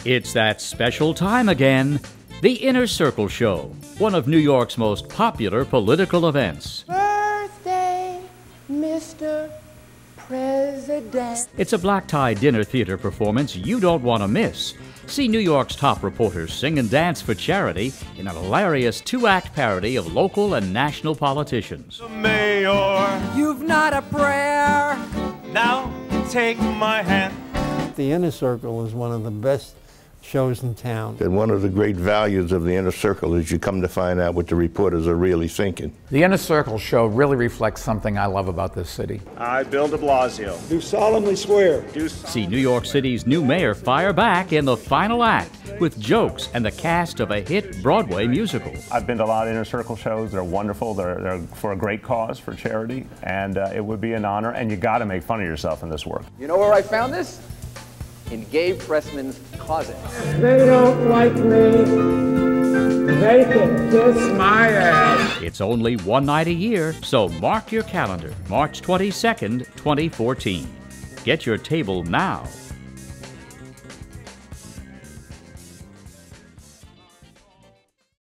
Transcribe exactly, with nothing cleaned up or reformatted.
It's that special time again, the Inner Circle Show, one of New York's most popular political events. Birthday, Mister President. It's a black-tie dinner theater performance you don't want to miss. See New York's top reporters sing and dance for charity in a hilarious two-act parody of local and national politicians. Mayor, You've not a prayer. now take my hand. The Inner Circle is one of the best shows in town. And one of the great values of the Inner Circle is you come to find out what the reporters are really thinking. The Inner Circle show really reflects something I love about this city. I, Bill de Blasio, Do solemnly swear. do See New York City's new mayor fire back in the final act with jokes and the cast of a hit Broadway musical. I've been to a lot of Inner Circle shows. They're wonderful. They're, they're for a great cause, for charity, and uh, it would be an honor. And you got to make fun of yourself in this work. You know where I found this? In Gabe Pressman's closet. They don't like me. They can kiss my ass. It's only one night a year, so mark your calendar, March twenty-second, twenty fourteen. Get your table now.